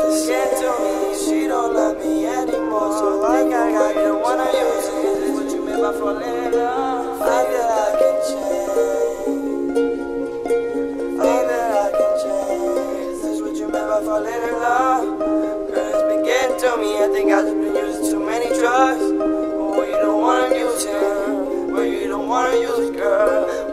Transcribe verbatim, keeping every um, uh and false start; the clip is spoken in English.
Get to me, she don't love me anymore. So I think I got the one I use. Is what you meant by falling in love? Think that I can change. Think that I can change. Is this what you meant by falling in love? Girl, it's been getting to me. I think I've just been using too many drugs. But when you don't wanna use him, when you don't wanna use it, girl.